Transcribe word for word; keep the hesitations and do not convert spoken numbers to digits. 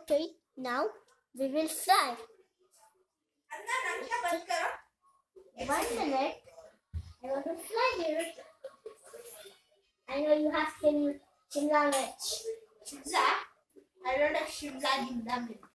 Okay, now we will fry. One minute. I want to fry here. I know you have Shim- Shimla Mirch. Shimla? I don't have Shimla Jimla Mirch.